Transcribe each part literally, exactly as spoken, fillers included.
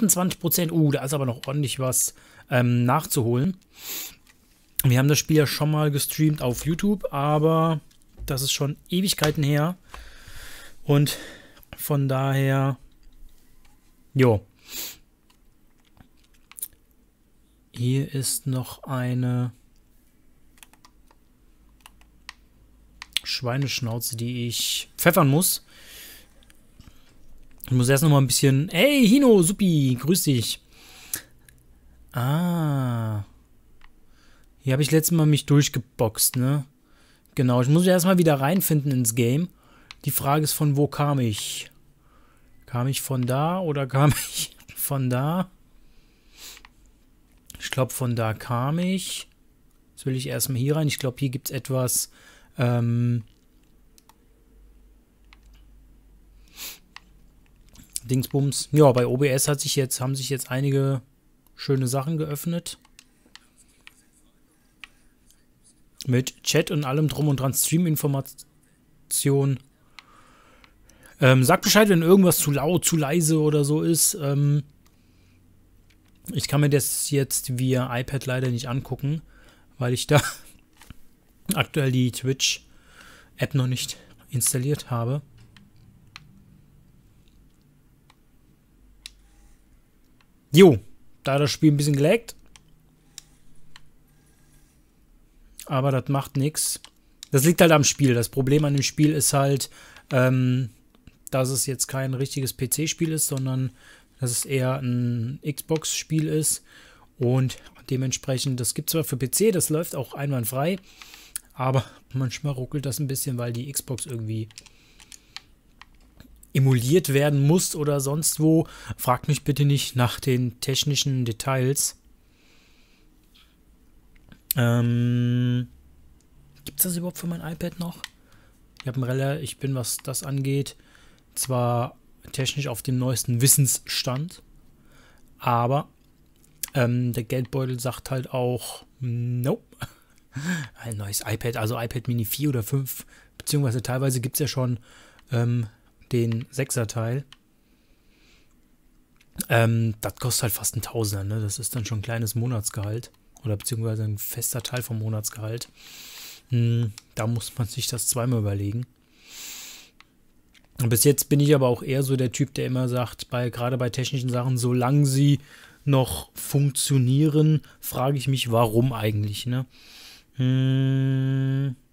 achtundzwanzig Prozent. Uh, da ist aber noch ordentlich was ähm, nachzuholen. Wir haben das Spiel ja schon mal gestreamt auf YouTube, aber das ist schon Ewigkeiten her. Und von daher, jo. Hier ist noch eine Schweineschnauze, die ich pfeffern muss. Ich muss erst noch mal ein bisschen... Hey, Hino, supi, grüß dich. Ah. Hier habe ich letztes Mal mich durchgeboxt, ne? Genau, ich muss erstmal wieder reinfinden ins Game. Die Frage ist, von wo kam ich? Kam ich von da oder kam ich von da? Ich glaube, von da kam ich. Jetzt will ich erstmal hier rein. Ich glaube, hier gibt es etwas... Ähm, Dingsbums. Ja, bei O B S hat sich jetzt, haben sich jetzt einige schöne Sachen geöffnet. Mit Chat und allem drum und dran, Stream-Information. Ähm, sagt Bescheid, wenn irgendwas zu laut, zu leise oder so ist. Ähm, ich kann mir das jetzt via iPad leider nicht angucken, weil ich da aktuell die Twitch-App noch nicht installiert habe. Jo, da das Spiel ein bisschen gelaggt. Aber das macht nichts. Das liegt halt am Spiel. Das Problem an dem Spiel ist halt, ähm, dass es jetzt kein richtiges P C-Spiel ist, sondern dass es eher ein Xbox-Spiel ist. Und dementsprechend, das gibt es zwar für P C, das läuft auch einwandfrei, aber manchmal ruckelt das ein bisschen, weil die Xbox irgendwie emuliert werden muss oder sonst wo. Fragt mich bitte nicht nach den technischen Details. Ähm, gibt es das überhaupt für mein iPad noch? Ich habe ein Relle, ich bin, was das angeht, zwar technisch auf dem neuesten Wissensstand, aber ähm, der Geldbeutel sagt halt auch, nope. Ein neues iPad, also iPad Mini vier oder fünf, beziehungsweise teilweise gibt es ja schon ähm, den sechser Teil. Ähm, das kostet halt fast ein Tausender, ne? Das ist dann schon ein kleines Monatsgehalt. Oder beziehungsweise ein fester Teil vom Monatsgehalt. Hm, da muss man sich das zweimal überlegen. Und bis jetzt bin ich aber auch eher so der Typ, der immer sagt, bei, gerade bei technischen Sachen, solange sie noch funktionieren, frage ich mich, warum eigentlich, ne? Hm.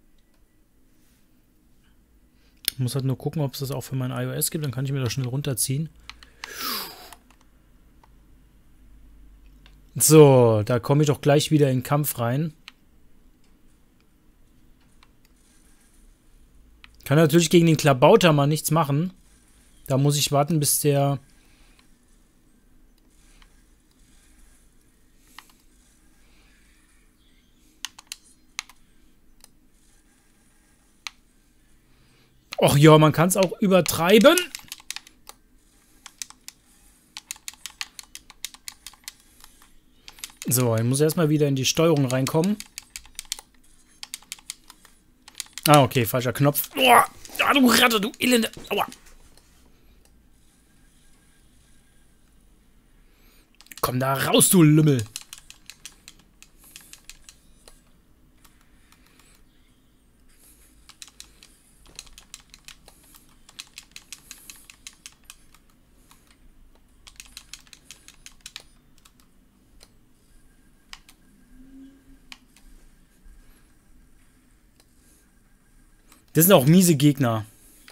Ich muss halt nur gucken, ob es das auch für mein iOS gibt, dann kann ich mir das schnell runterziehen. So, da komme ich doch gleich wieder in den Kampf rein. Kann natürlich gegen den Klabauter mal nichts machen. Da muss ich warten, bis der... Och ja, man kann es auch übertreiben. So, ich muss erstmal wieder in die Steuerung reinkommen. Ah, okay, falscher Knopf. Oh, ah, du Ratte, du Elende. Aua. Komm da raus, du Lümmel. Das sind auch miese Gegner.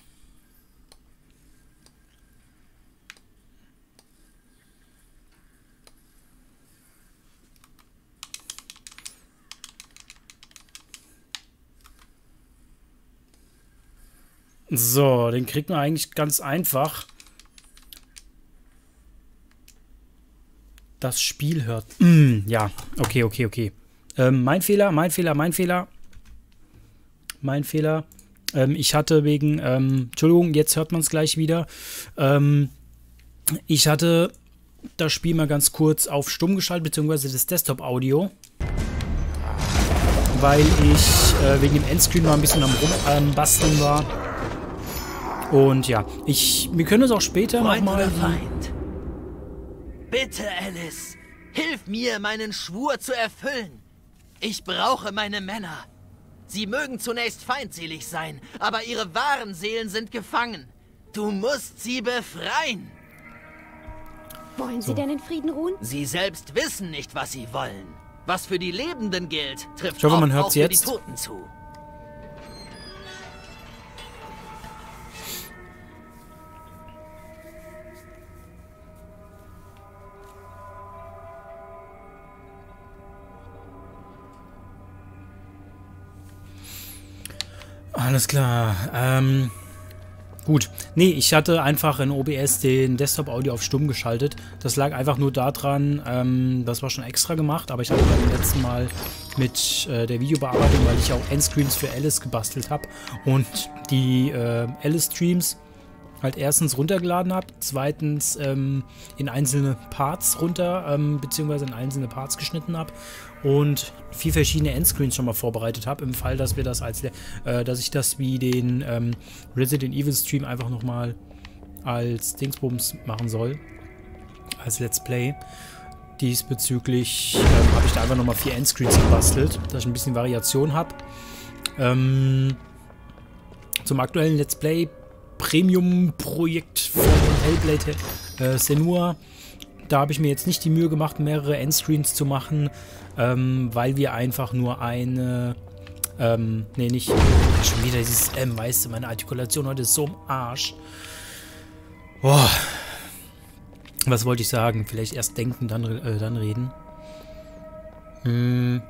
So, den kriegt man eigentlich ganz einfach. Das Spiel hört... Mm, ja, okay, okay, okay. Ähm, mein Fehler, mein Fehler, mein Fehler. Mein Fehler. Ähm, ich hatte wegen... Ähm, Entschuldigung, jetzt hört man es gleich wieder. Ähm, ich hatte das Spiel mal ganz kurz auf stumm geschaltet, beziehungsweise das Desktop-Audio. Weil ich äh, wegen dem Endscreen mal ein bisschen am Rumbasteln ähm, war. Und ja, ich, wir können es auch später nochmal... Bitte, Alice, hilf mir, meinen Schwur zu erfüllen. Ich brauche meine Männer. Sie mögen zunächst feindselig sein, aber ihre wahren Seelen sind gefangen. Du musst sie befreien. Wollen Sie So. denn in Frieden ruhen? Sie selbst wissen nicht, was sie wollen. Was für die Lebenden gilt, trifft Ich hoffe, man oft hört's auch für jetzt. die Toten zu. Alles klar. Ähm, gut. Nee, ich hatte einfach in O B S den Desktop-Audio auf stumm geschaltet. Das lag einfach nur daran, ähm, das war schon extra gemacht, aber ich hatte beim letzten Mal mit äh, der Videobearbeitung, weil ich auch Endscreens für Alice gebastelt habe und die äh, Alice-Streams halt erstens runtergeladen habe, zweitens ähm, in einzelne Parts runter, ähm, beziehungsweise in einzelne Parts geschnitten habe und vier verschiedene Endscreens schon mal vorbereitet habe, im Fall, dass wir das als, äh, dass ich das wie den ähm, Resident Evil Stream einfach nochmal als Dingsbums machen soll, als Let's Play. Diesbezüglich ähm, habe ich da einfach nochmal vier Endscreens gebastelt, dass ich ein bisschen Variation habe. Ähm, zum aktuellen Let's Play Premium-Projekt von Hellblade äh, Senua. Da habe ich mir jetzt nicht die Mühe gemacht, mehrere Endscreens zu machen, ähm, weil wir einfach nur eine, ähm, nee, nicht, schon wieder dieses M, weißt du, meine Artikulation heute ist so im Arsch. Boah. Was wollte ich sagen? Vielleicht erst denken, dann, äh, dann reden. Hm.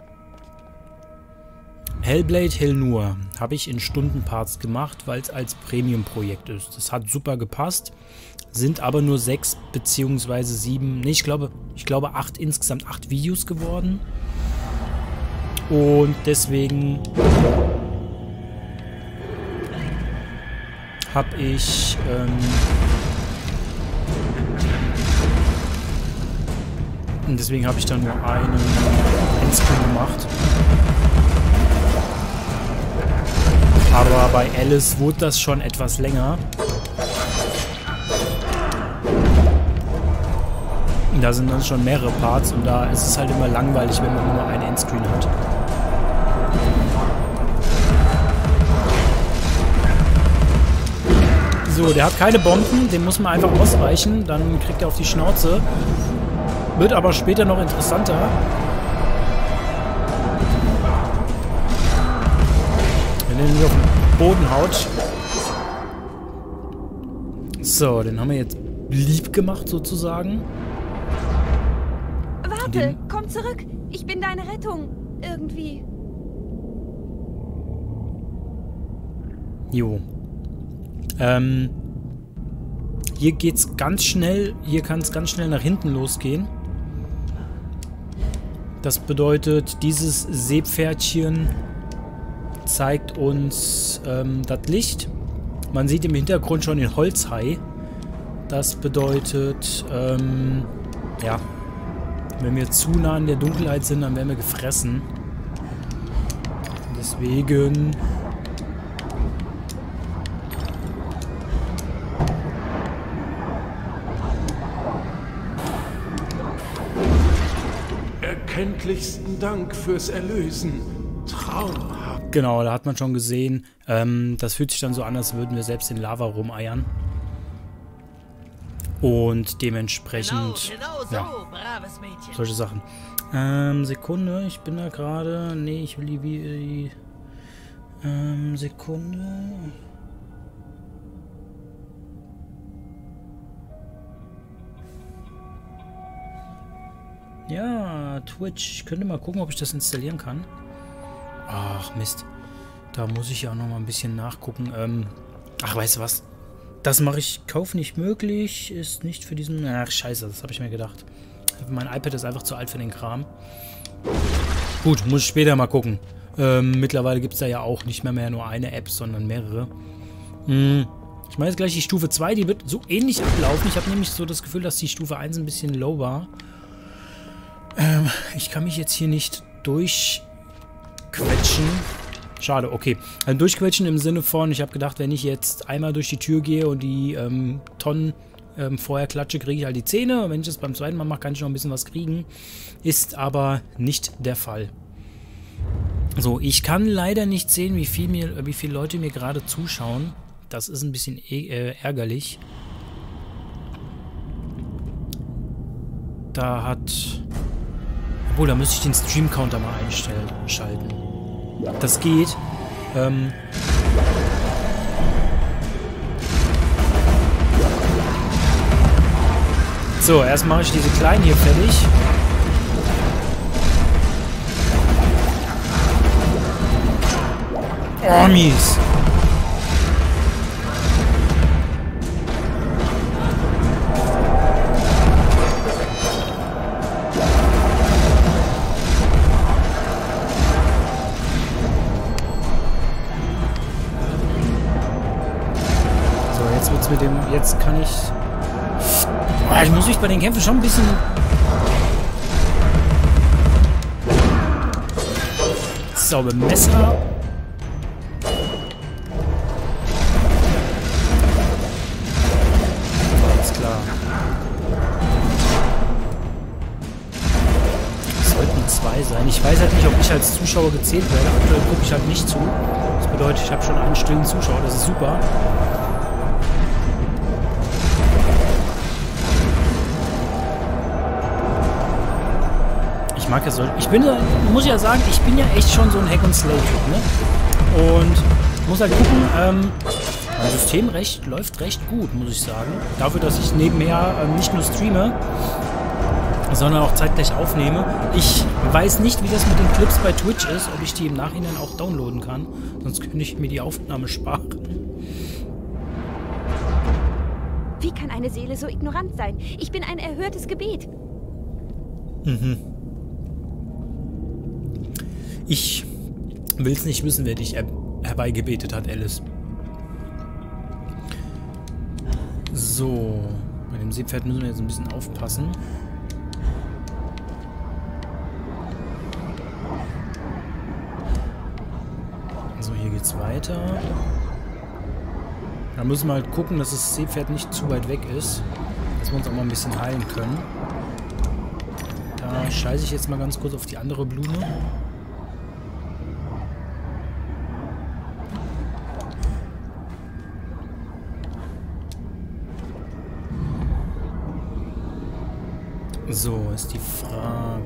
Hellblade Hellnur habe ich in Stundenparts gemacht, weil es als Premium-Projekt ist. Das hat super gepasst, sind aber nur sechs beziehungsweise sieben, nee, ich glaube, ich glaube acht, insgesamt acht Videos geworden. Und deswegen habe ich ähm, und deswegen habe ich dann nur einen Endscreen gemacht. Aber bei Alice wurde das schon etwas länger. Da sind dann schon mehrere Parts und da ist es halt immer langweilig, wenn man nur einen Endscreen hat. So, der hat keine Bomben, den muss man einfach ausweichen, dann kriegt er auf die Schnauze. Wird aber später noch interessanter. Wenn er nicht auf den Boden haut. So, den haben wir jetzt lieb gemacht sozusagen. Warte, Den- komm zurück. Ich bin deine Rettung. Irgendwie. Jo. Ähm. Hier geht's ganz schnell. Hier kann es ganz schnell nach hinten losgehen. Das bedeutet, dieses Seepferdchen zeigt uns ähm, das Licht. Man sieht im Hintergrund schon den Holzhai. Das bedeutet, ähm, ja, wenn wir zu nah in der Dunkelheit sind, dann werden wir gefressen. Deswegen... Erkenntlichsten Dank fürs Erlösen. Traumhaft. Genau, da hat man schon gesehen, ähm, das fühlt sich dann so an, als würden wir selbst in Lava rumeiern. Und dementsprechend, Genau, genau so, ja, braves Mädchen. solche Sachen. Ähm, Sekunde, ich bin da gerade, nee, ich will die, die ähm, Sekunde. Ja, Twitch, ich könnte mal gucken, ob ich das installieren kann. Ach, Mist. Da muss ich ja auch noch mal ein bisschen nachgucken. Ähm, ach, weißt du was? Das mache ich. Kauf nicht möglich. Ist nicht für diesen... Ach, scheiße. Das habe ich mir gedacht. Mein iPad ist einfach zu alt für den Kram. Gut, muss ich später mal gucken. Ähm, mittlerweile gibt es da ja auch nicht mehr, mehr nur eine App, sondern mehrere. Hm. Ich meine jetzt gleich die Stufe zwei. Die wird so ähnlich ablaufen. Ich habe nämlich so das Gefühl, dass die Stufe eins ein bisschen low war. Ähm, ich kann mich jetzt hier nicht durchquetschen. Schade, okay. Also durchquetschen im Sinne von, ich habe gedacht, wenn ich jetzt einmal durch die Tür gehe und die ähm, Tonnen Ähm, vorher klatsche, kriege ich halt die Zähne. Und wenn ich das beim zweiten Mal mache, kann ich noch ein bisschen was kriegen. Ist aber nicht der Fall. So, ich kann leider nicht sehen, wie viel mir, wie viele Leute mir gerade zuschauen. Das ist ein bisschen äh, ärgerlich. Da hat... Obwohl, da müsste ich den Stream-Counter mal einschalten. Das geht. Ähm... So, erst mache ich diese Kleinen hier fertig. Oh, mies. So, jetzt wird's mit dem... Jetzt kann ich... Ich muss mich bei den Kämpfen schon ein bisschen... Sauber Messer. Alles klar. Es sollten zwei sein. Ich weiß halt nicht, ob ich als Zuschauer gezählt werde. Aktuell gucke ich halt nicht zu. Das bedeutet, ich habe schon einen stillen Zuschauer. Das ist super. Ich mag ja so. Ich bin, muss ja sagen, ich bin ja echt schon so ein Hack-and-Slay-Typ, ne? Und muss halt gucken, ähm, mein System recht, läuft recht gut, muss ich sagen. Dafür, dass ich nebenher ähm, nicht nur streame, sondern auch zeitgleich aufnehme. Ich weiß nicht, wie das mit den Clips bei Twitch ist, ob ich die im Nachhinein auch downloaden kann. Sonst könnte ich mir die Aufnahme sparen. Wie kann eine Seele so ignorant sein? Ich bin ein erhörtes Gebet. Mhm. Ich will's nicht wissen, wer dich her herbeigebetet hat, Alice. So. Bei dem Seepferd müssen wir jetzt ein bisschen aufpassen. So, hier geht's weiter. Da müssen wir halt gucken, dass das Seepferd nicht zu weit weg ist. Dass wir uns auch mal ein bisschen heilen können. Da scheiße ich jetzt mal ganz kurz auf die andere Blume. So, ist die Frage.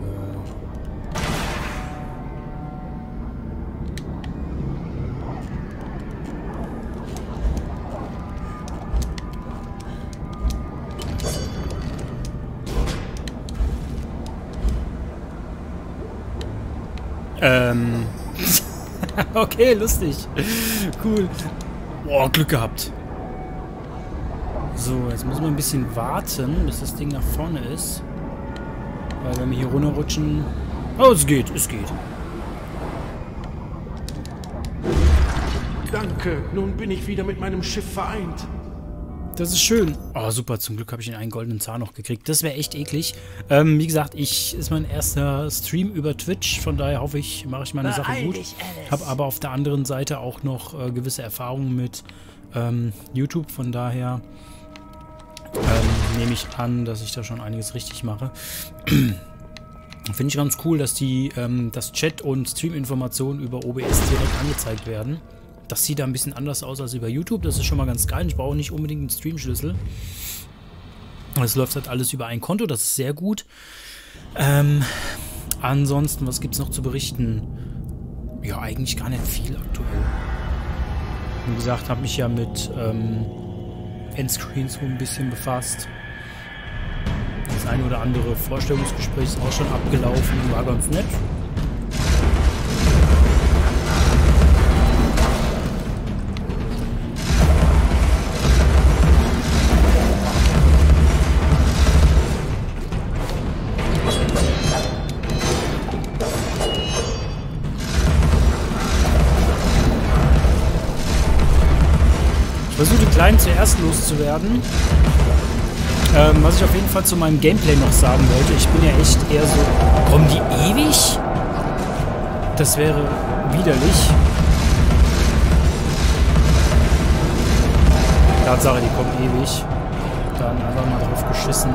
Ähm. Okay, lustig. Cool. Boah, Glück gehabt. So, jetzt müssen wir ein bisschen warten, bis das Ding nach vorne ist. Weil wenn wir hier runterrutschen... Oh, es geht, es geht. Danke, nun bin ich wieder mit meinem Schiff vereint. Das ist schön. Oh, super, zum Glück habe ich den einen goldenen Zahn noch gekriegt. Das wäre echt eklig. Ähm, wie gesagt, ich ist mein erster Stream über Twitch. Von daher hoffe ich, mache ich meine Sache gut. Habe aber auf der anderen Seite auch noch äh, gewisse Erfahrungen mit ähm, YouTube. Von daher ähm, nehme ich an, dass ich da schon einiges richtig mache. Finde ich ganz cool, dass die ähm, das Chat- und Stream-Informationen über O B S direkt angezeigt werden. Das sieht da ein bisschen anders aus als über YouTube. Das ist schon mal ganz geil. Ich brauche nicht unbedingt einen Stream-Schlüssel. Es läuft halt alles über ein Konto. Das ist sehr gut. Ähm, ansonsten, was gibt es noch zu berichten? Ja, eigentlich gar nicht viel aktuell. Wie gesagt, habe mich ja mit ähm, Endscreens so ein bisschen befasst. Das ein oder andere Vorstellungsgespräch ist auch schon abgelaufen. War ganz nett. Ich versuche die Kleinen zuerst loszuwerden. Ähm, was ich auf jeden Fall zu meinem Gameplay noch sagen wollte, ich bin ja echt eher so... Kommen die ewig? Das wäre widerlich. Tatsache, die kommen ewig. Da dann einfach mal drauf geschissen.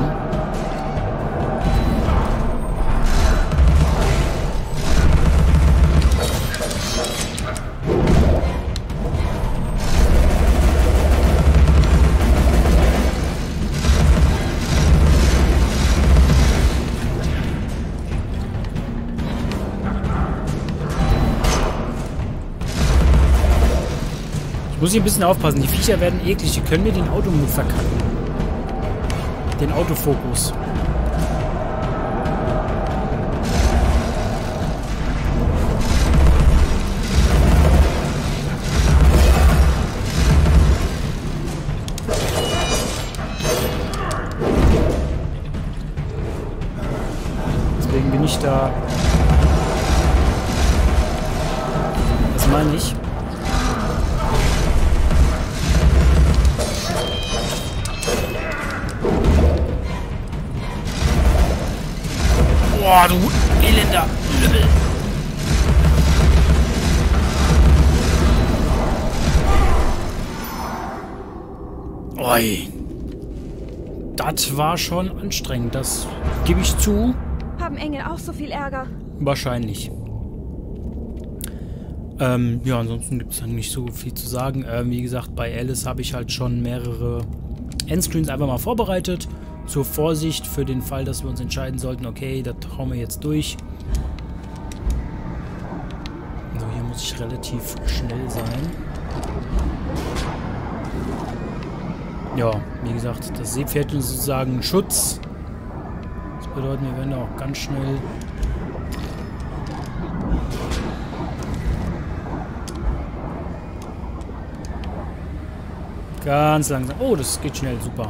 Muss ich ein bisschen aufpassen. Die Viecher werden eklig. Die können mir den Automut verkacken. Den Autofokus. Deswegen bin ich da. Das meine ich. Boah, du elender Lümmel. Oi. Das war schon anstrengend, das gebe ich zu. Haben Engel auch so viel Ärger? Wahrscheinlich. Ähm, ja, ansonsten gibt es dann nicht so viel zu sagen. Ähm, wie gesagt, bei Alice habe ich halt schon mehrere Endscreens einfach mal vorbereitet. Zur Vorsicht für den Fall, dass wir uns entscheiden sollten, okay, das hauen wir jetzt durch. So, hier muss ich relativ schnell sein. Ja, wie gesagt, das Seepferdchen ist sozusagen Schutz. Das bedeutet, wir werden auch ganz schnell... Ganz langsam. Oh, das geht schnell, super.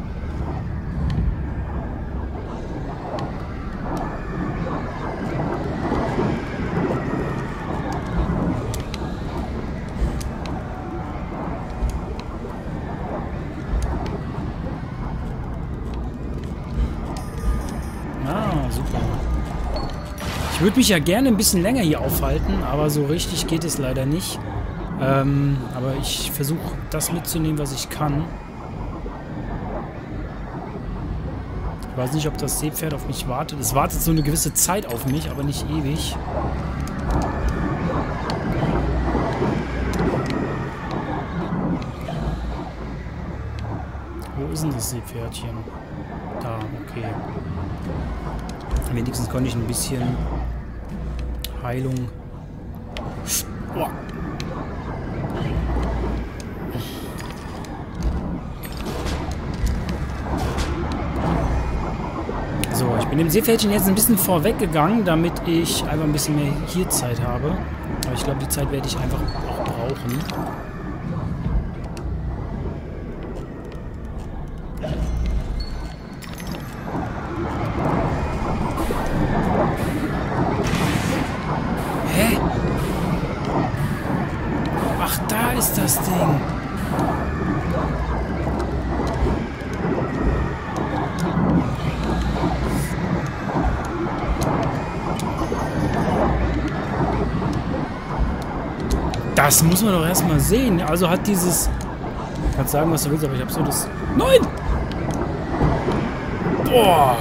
Ich würde mich ja gerne ein bisschen länger hier aufhalten, aber so richtig geht es leider nicht. Ähm, aber ich versuche das mitzunehmen, was ich kann. Ich weiß nicht, ob das Seepferd auf mich wartet. Es wartet so eine gewisse Zeit auf mich, aber nicht ewig. Wo ist denn das Seepferdchen? Da, okay. Wenigstens konnte ich ein bisschen Heilung. Oh. So, ich bin dem Seepferdchen jetzt ein bisschen vorweggegangen, damit ich einfach ein bisschen mehr hier Zeit habe. Aber ich glaube, die Zeit werde ich einfach auch brauchen. Hä? Ach, da ist das Ding. Das muss man doch erstmal sehen. Also hat dieses... Du kannst sagen, was du willst, aber ich habe so das... Nein! Boah!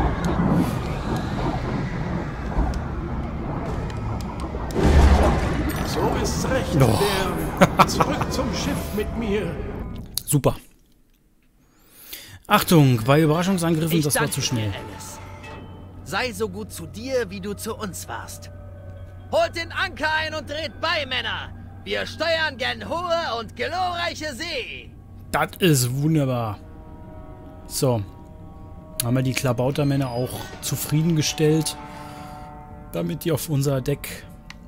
So ist's recht. Oh. Der zurück zum Schiff mit mir. Super. Achtung, bei Überraschungsangriffen, Ich das war danke zu schnell. dir, Alice. Sei so gut zu dir, wie du zu uns warst. Holt den Anker ein und dreht bei, Männer! Wir steuern gen hohe und glorreiche See! Das ist wunderbar. So. Haben wir die Klabautermänner auch zufriedengestellt, damit die auf unser Deck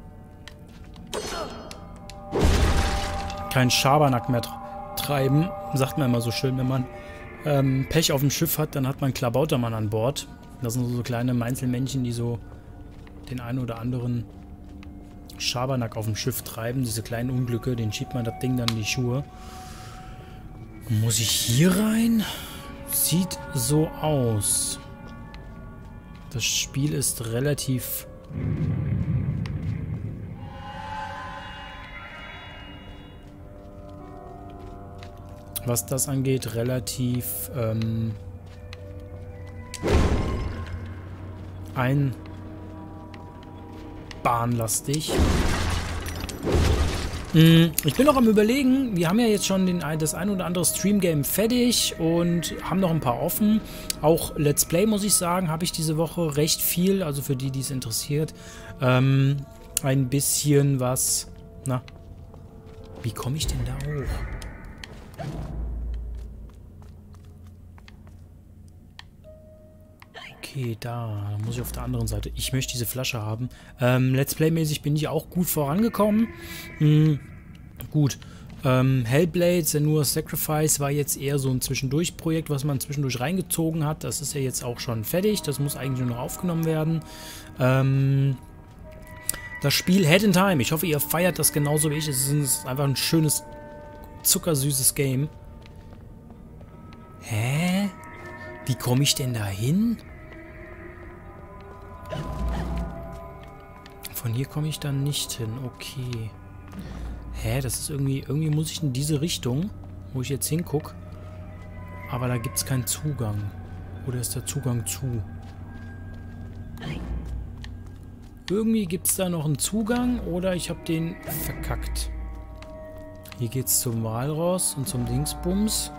keinen Schabernack mehr treiben. Sagt man immer so schön, wenn man ähm, Pech auf dem Schiff hat, dann hat man Klabautermann an Bord. Das sind so kleine Meinzelmännchen, die so den einen oder anderen Schabernack auf dem Schiff treiben. Diese kleinen Unglücke, den schiebt man das Ding dann in die Schuhe. Muss ich hier rein? Sieht so aus. Das Spiel ist relativ... was das angeht, relativ ähm, einbahnlastig. Ich bin noch am Überlegen, wir haben ja jetzt schon den, das ein oder andere Stream-Game fertig und haben noch ein paar offen. Auch Let's Play, muss ich sagen, habe ich diese Woche recht viel, also für die, die es interessiert. Ähm, ein bisschen was... Na, wie komme ich denn da hoch? Okay, da, da muss ich auf der anderen Seite. Ich möchte diese Flasche haben. Ähm, Let's Play-mäßig bin ich auch gut vorangekommen. Hm, gut. Ähm, Hellblade, Senua's Sacrifice war jetzt eher so ein Zwischendurch-Projekt, was man zwischendurch reingezogen hat. Das ist ja jetzt auch schon fertig. Das muss eigentlich nur noch aufgenommen werden. Ähm, das Spiel Head in Time. Ich hoffe, ihr feiert das genauso wie ich. Es ist einfach ein schönes, zuckersüßes Game. Hä? Wie komme ich denn da hin? Von hier komme ich dann nicht hin. Okay. Hä, das ist irgendwie... Irgendwie muss ich in diese Richtung, wo ich jetzt hingucke. Aber da gibt es keinen Zugang. Oder ist der Zugang zu? Irgendwie gibt es da noch einen Zugang oder ich habe den verkackt. Hier geht es zum Walross und zum Dingsbums.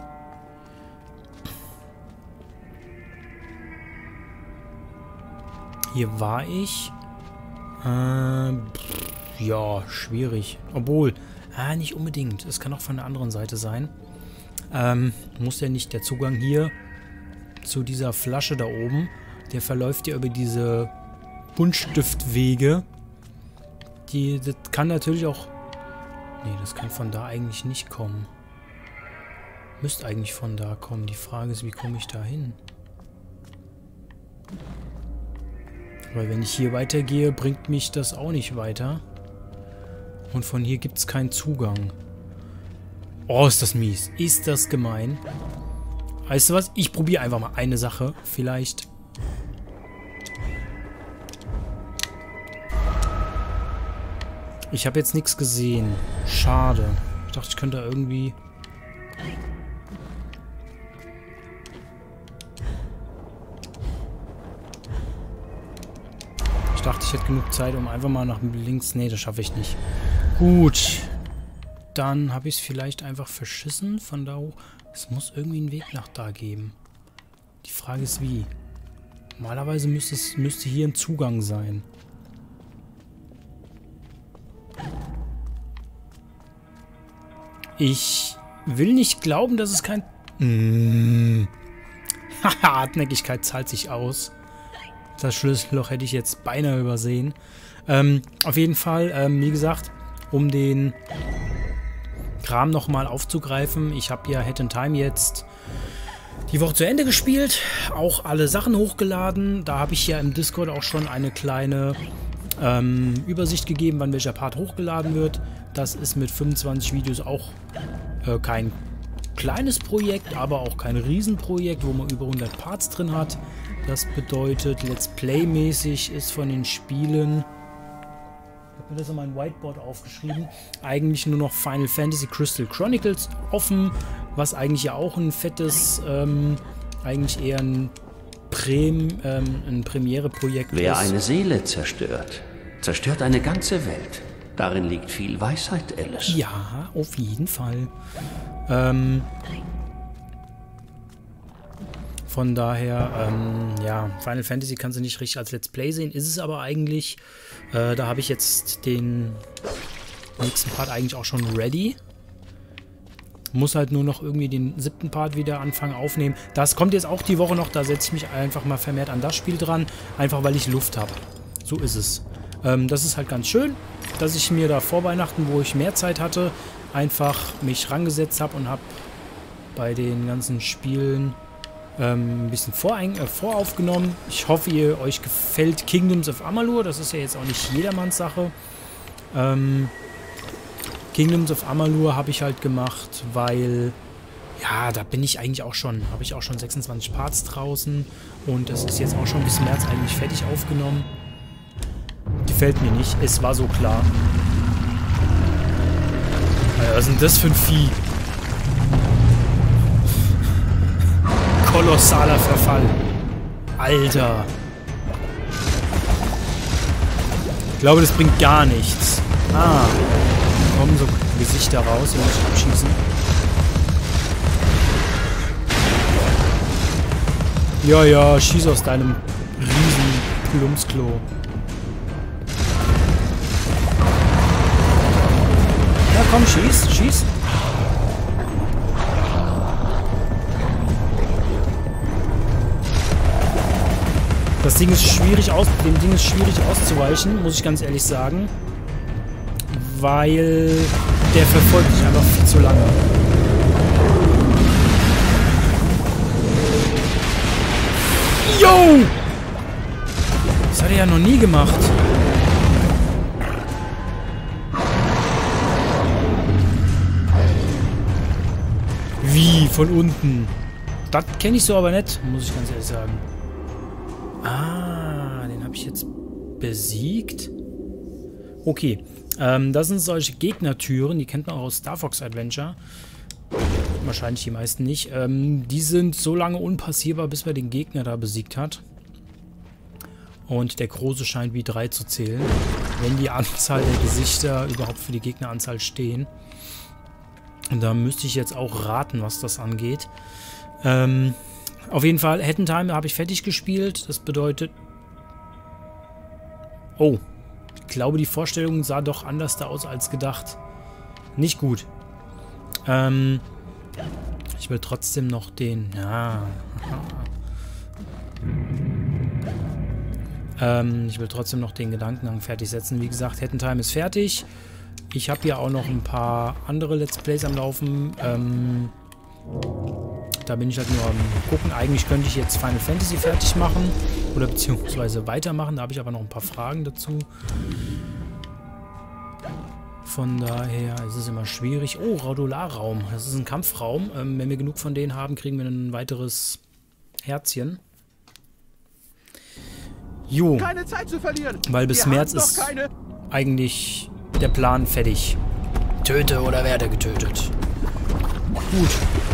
Hier war ich. Ähm, pff, ja, schwierig. Obwohl, ah, nicht unbedingt. Es kann auch von der anderen Seite sein. Ähm, muss ja nicht der Zugang hier zu dieser Flasche da oben. Der verläuft ja über diese Buntstiftwege. Die, das kann natürlich auch... Nee, das kann von da eigentlich nicht kommen. Müsste eigentlich von da kommen. Die Frage ist, wie komme ich da hin? Weil wenn ich hier weitergehe, bringt mich das auch nicht weiter. Und von hier gibt es keinen Zugang. Oh, ist das mies. Ist das gemein. Weißt du was? Ich probiere einfach mal eine Sache. Vielleicht... Ich habe jetzt nichts gesehen. Schade. Ich dachte, ich könnte da irgendwie... Ich dachte, ich hätte genug Zeit, um einfach mal nach links... Nee, das schaffe ich nicht. Gut. Dann habe ich es vielleicht einfach verschissen von da hoch. Es muss irgendwie einen Weg nach da geben. Die Frage ist, wie. Normalerweise müsste es müsste hier ein Zugang sein. Ich will nicht glauben, dass es kein... Mmh. Haha, Hartnäckigkeit zahlt sich aus. Das Schlüsselloch hätte ich jetzt beinahe übersehen. Ähm, auf jeden Fall, ähm, wie gesagt, um den Kram nochmal aufzugreifen. Ich habe ja Head in Time jetzt die Woche zu Ende gespielt. Auch alle Sachen hochgeladen. Da habe ich ja im Discord auch schon eine kleine ähm, Übersicht gegeben, wann welcher Part hochgeladen wird. Das ist mit fünfundzwanzig Videos auch äh, kein kleines Projekt, aber auch kein Riesenprojekt, wo man über hundert Parts drin hat. Das bedeutet, Let's Play-mäßig ist von den Spielen, ich habe mir das an mein Whiteboard aufgeschrieben, eigentlich nur noch Final Fantasy Crystal Chronicles offen, was eigentlich ja auch ein fettes, ähm, eigentlich eher ein, Prem, ähm, ein Premiere-Projekt ist. Wer eine Seele zerstört, zerstört eine ganze Welt. Darin liegt viel Weisheit, Alice. Ja, auf jeden Fall. Ähm... Von daher, ähm, ja, Final Fantasy kannst du nicht richtig als Let's Play sehen, ist es aber eigentlich. Äh, da habe ich jetzt den nächsten Part eigentlich auch schon ready. Muss halt nur noch irgendwie den siebten Part wieder anfangen aufnehmen. Das kommt jetzt auch die Woche noch, da setze ich mich einfach mal vermehrt an das Spiel dran, einfach weil ich Luft habe. So ist es. Ähm, das ist halt ganz schön, dass ich mir da vor Weihnachten, wo ich mehr Zeit hatte, einfach mich rangesetzt habe und habe bei den ganzen Spielen ähm, ein bisschen vorein, äh, voraufgenommen. Ich hoffe, ihr euch gefällt Kingdoms of Amalur. Das ist ja jetzt auch nicht jedermanns Sache. Ähm, Kingdoms of Amalur habe ich halt gemacht, weil ja, da bin ich eigentlich auch schon, habe ich auch schon sechsundzwanzig Parts draußen und das ist jetzt auch schon bis März eigentlich fertig aufgenommen. Gefällt mir nicht, es war so klar. Alter, was ist denn das für ein Vieh? kolossaler Verfall. Alter. Ich glaube, das bringt gar nichts. Ah. Da kommen so Gesichter raus, die muss ich abschießen. Ja, ja, schieß aus deinem riesen Plumpsklo. Ja, komm, schieß, schieß. Das Ding ist schwierig aus, dem Ding ist schwierig auszuweichen, muss ich ganz ehrlich sagen. Weil der verfolgt dich einfach viel zu lange. Yo! Das hat er ja noch nie gemacht. Wie? Von unten? Das kenne ich so aber nicht, muss ich ganz ehrlich sagen. Ah, den habe ich jetzt besiegt. Okay, ähm, das sind solche Gegnertüren, die kennt man auch aus Star Fox Adventure. Wahrscheinlich die meisten nicht. Ähm, die sind so lange unpassierbar, bis man den Gegner da besiegt hat. Und der Große scheint wie drei zu zählen, wenn die Anzahl der Gesichter überhaupt für die Gegneranzahl stehen. Und da müsste ich jetzt auch raten, was das angeht. Ähm, auf jeden Fall, Hat in Time habe ich fertig gespielt. Das bedeutet... Oh, ich glaube, die Vorstellung sah doch anders da aus als gedacht. Nicht gut. Ähm, ich will trotzdem noch den... Ja. ähm, ich will trotzdem noch den Gedankengang fertig setzen. Wie gesagt, Hat in Time ist fertig. Ich habe hier auch noch ein paar andere Let's Plays am Laufen. Ähm, da bin ich halt nur am gucken. Eigentlich könnte ich jetzt Final Fantasy fertig machen. Oder beziehungsweise weitermachen. Da habe ich aber noch ein paar Fragen dazu. Von daher ist es immer schwierig. Oh, Raudolar-Raum. Das ist ein Kampfraum. Ähm, wenn wir genug von denen haben, kriegen wir ein weiteres Herzchen. Jo. Keine Zeit zu verlieren. Weil bis Wir März haben doch ist keine. eigentlich der Plan fertig. Töte oder werde getötet. Gut.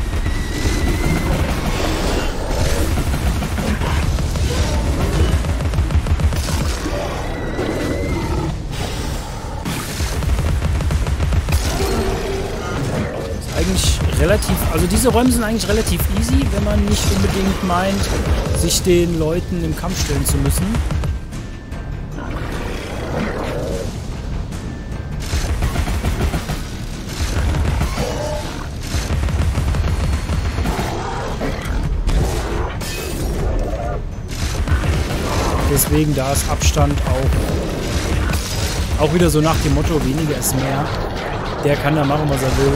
Eigentlich relativ, also diese Räume sind eigentlich relativ easy, wenn man nicht unbedingt meint, sich den Leuten im Kampf stellen zu müssen. Deswegen, da ist Abstand auch, auch wieder so nach dem Motto, weniger ist mehr. Der kann da machen, was er will.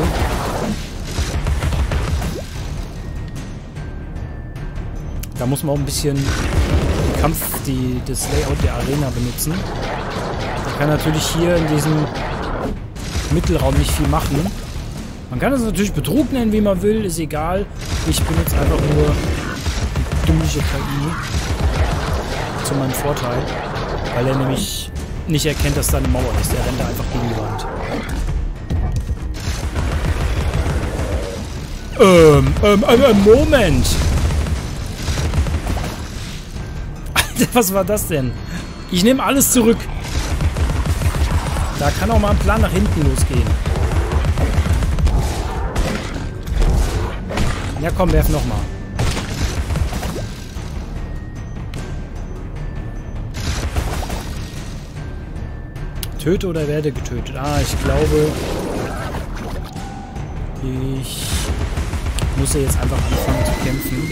Da muss man auch ein bisschen den Kampf, die, das Layout der Arena benutzen. Man kann natürlich hier in diesem Mittelraum nicht viel machen. Man kann es natürlich Betrug nennen, wie man will, ist egal. Ich benutze einfach nur die dümmliche K I zu meinem Vorteil, weil er nämlich nicht erkennt, dass da eine Mauer ist. Der rennt da einfach gegen die Wand. Ähm, ähm, ähm, Moment! Alter, was war das denn? Ich nehme alles zurück. Da kann auch mal ein Plan nach hinten losgehen. Ja komm, werf nochmal. Töte oder werde getötet? Ah, ich glaube... Ich muss ja jetzt einfach anfangen zu kämpfen.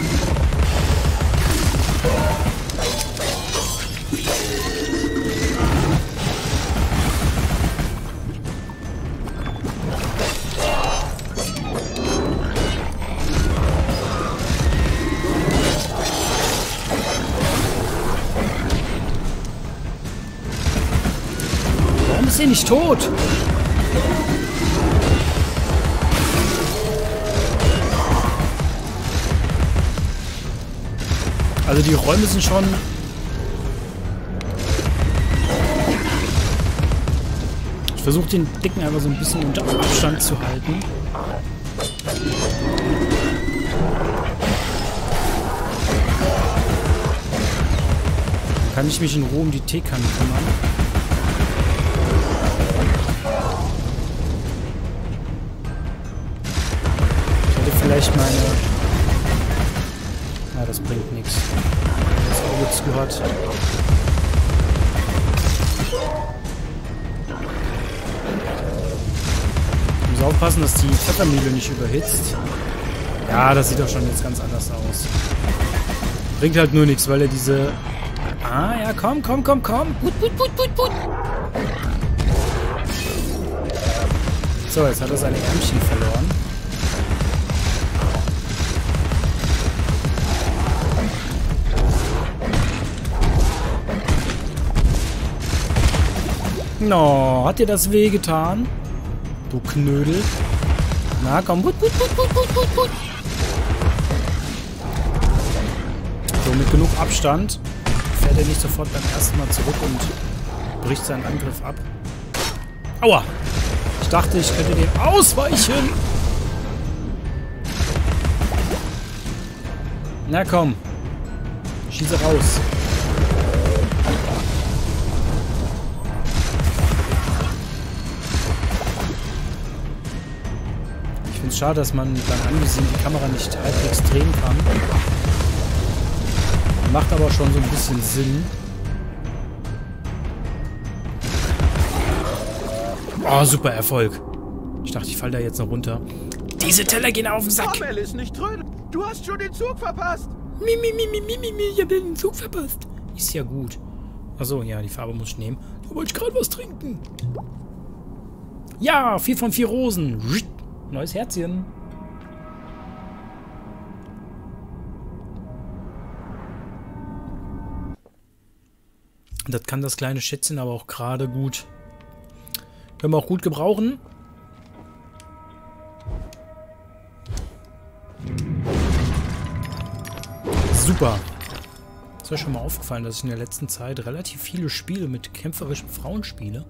Warum ist er nicht tot? Also die Räume sind schon... Ich versuche den Dicken einfach so ein bisschen unter Abstand zu halten. Kann ich mich in Ruhe um die Teekanne kümmern? Ich hätte vielleicht meine... Ja, das bringt nichts. Das Auge zu hat. Ich muss aufpassen, dass die Pfeffermühle nicht überhitzt. Ja, das sieht doch schon jetzt ganz anders aus. Bringt halt nur nichts, weil er diese... Ah, ja, komm, komm, komm, komm. Put, put, put, put, put. So, jetzt hat er seine Ärmchen verloren. No, hat dir das wehgetan? Du Knödel. Na, komm. Put, put, put, put, put, put, put. So, mit genug Abstand fährt er nicht sofort beim ersten Mal zurück und bricht seinen Angriff ab. Aua! Ich dachte, ich könnte dem ausweichen. Na komm. Schieße raus. Ich finde es schade, dass man beim Anvisieren die Kamera nicht halbwegs drehen kann. Macht aber schon so ein bisschen Sinn. Oh, super Erfolg. Ich dachte, ich falle da jetzt noch runter. Diese Teller gehen auf den Sack. Komm, Alice, nicht trödeln. Du hast schon den Zug verpasst. Mi, mi, mi, mi, mi, mi, mi, ich hab den Zug verpasst. Ist ja gut. Achso, ja, die Farbe muss ich nehmen. Da wollte ich gerade was trinken. Ja, vier von vier Rosen. Neues Herzchen. Das kann das kleine Schätzchen aber auch gerade gut. Können wir auch gut gebrauchen. Super. Ist mir schon mal aufgefallen, dass ich in der letzten Zeit relativ viele Spiele mit kämpferischen Frauen spiele.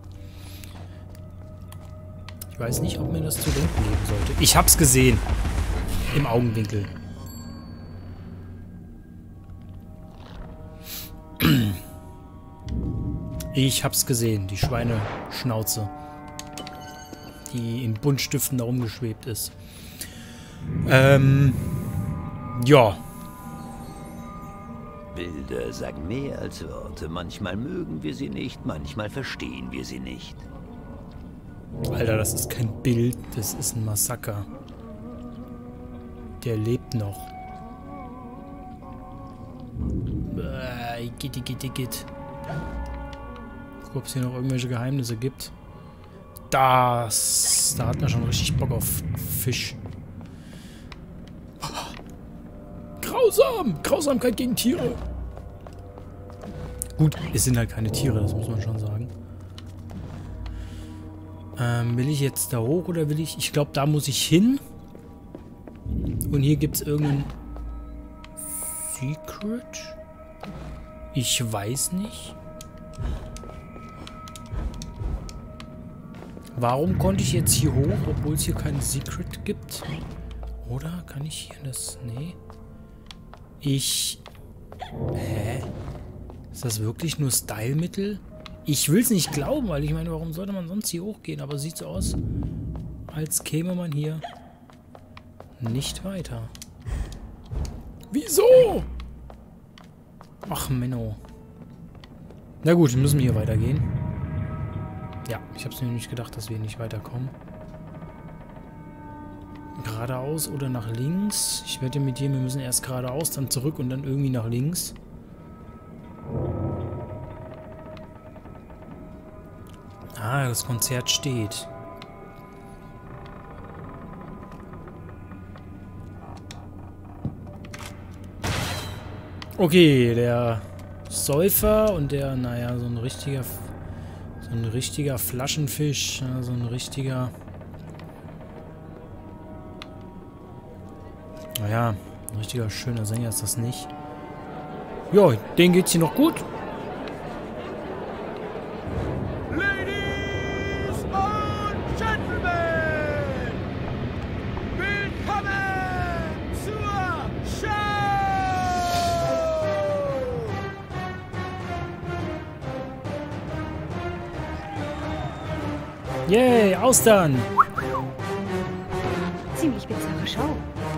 Ich weiß nicht, ob mir das zu denken geben sollte. Ich hab's gesehen. Im Augenwinkel. Ich hab's gesehen, die Schweineschnauze, die in Buntstiften da rumgeschwebt ist. Ähm, ja. Bilder sagen mehr als Worte. Manchmal mögen wir sie nicht, manchmal verstehen wir sie nicht. Alter, das ist kein Bild, das ist ein Massaker. Der lebt noch. Bäh, gitti, gitti, gitt. Guck, ob es hier noch irgendwelche Geheimnisse gibt. Das... Da hat man schon richtig Bock auf Fisch. Grausam! Grausamkeit gegen Tiere. Gut, es sind halt keine Tiere, das muss man schon sagen. Ähm, will ich jetzt da hoch oder will ich... Ich glaube, da muss ich hin. Und hier gibt es irgendein... Secret? Ich weiß nicht. Warum konnte ich jetzt hier hoch, obwohl es hier kein Secret gibt? Oder kann ich hier das... Nee. Ich... Hä? Ist das wirklich nur Stylemittel? Ich will es nicht glauben, weil ich meine, warum sollte man sonst hier hochgehen? Aber sieht so aus, als käme man hier nicht weiter. Wieso? Ach, Menno. Na gut, dann müssen wir hier weitergehen. Ja, ich habe es mir nicht gedacht, dass wir nicht weiterkommen. Geradeaus oder nach links? Ich wette mit dir, wir müssen erst geradeaus, dann zurück und dann irgendwie nach links. Ah, das Konzert steht. Okay, der Säufer und der, naja, so ein richtiger, so ein richtiger Flaschenfisch, ja, so ein richtiger, naja, ein richtiger schöner Sänger ist das nicht. Jo, denen geht's hier noch gut. Ladies und Gentlemen, willkommen zur Show! Yay, Austern! Ziemlich bizarre Show.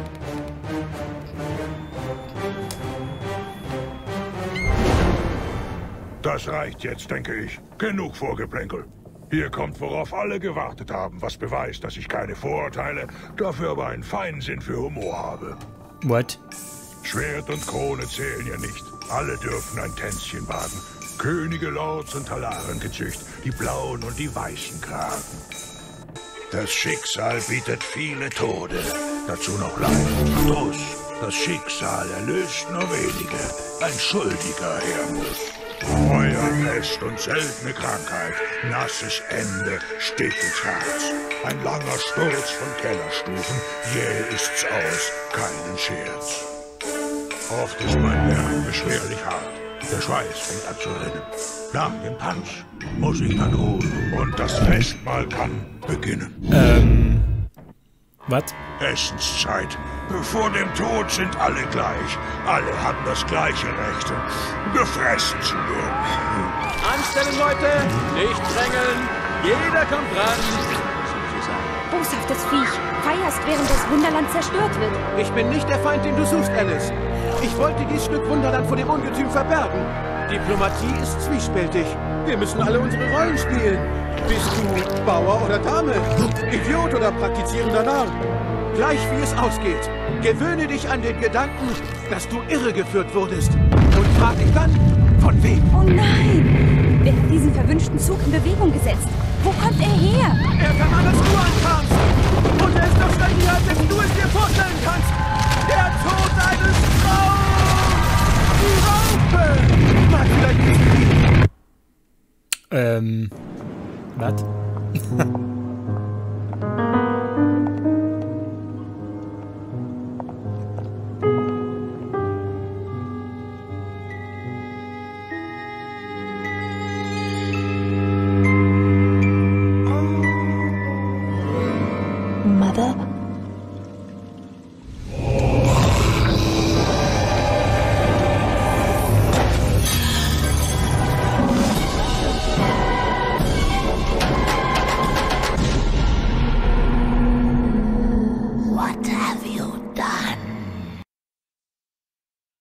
Das reicht jetzt, denke ich. Genug Vorgeplänkel. Hier kommt, worauf alle gewartet haben, was beweist, dass ich keine Vorurteile, dafür aber einen feinen Sinn für Humor habe. What? Schwert und Krone zählen ja nicht. Alle dürfen ein Tänzchen wagen. Könige, Lords und Talarengezücht, die blauen und die weißen Kragen. Das Schicksal bietet viele Tode, dazu noch Leid und Verdruss. Das Schicksal erlöst nur wenige, ein schuldiger her muss. Feuer, Pest und seltene Krankheit, nasses Ende sticht ins Herz. Ein langer Sturz von Kellerstufen, jäh ist's aus, keinen Scherz. Oft ist mein Werk beschwerlich hart, der Schweiß fängt an zu rinnen. Nach dem Tanz muss ich dann ruhen und das Festmahl kann beginnen. Ähm, was? Essenszeit. Vor dem Tod sind alle gleich. Alle haben das gleiche Recht, gefressen zu werden. Anstellen, Leute! Nicht drängeln! Jeder kommt ran! Boshaftes Viech. Feierst, während das Wunderland zerstört wird. Ich bin nicht der Feind, den du suchst, Alice. Ich wollte dieses Stück Wunderland vor dem Ungetüm verbergen. Diplomatie ist zwiespältig. Wir müssen alle unsere Rollen spielen. Bist du Bauer oder Dame? Idiot oder praktizierender Narr? Gleich wie es ausgeht, gewöhne dich an den Gedanken, dass du irregeführt wurdest. Und frag dich dann, von wem? Oh nein! Wer hat diesen verwünschten Zug in Bewegung gesetzt? Wo kommt er her? Er kam an, als du ankamst. Und er ist noch schrecklicher, als du es dir vorstellen kannst. Der Tod eines Traums! Die Raupe! Mag vielleicht nicht. Ähm, was? Mother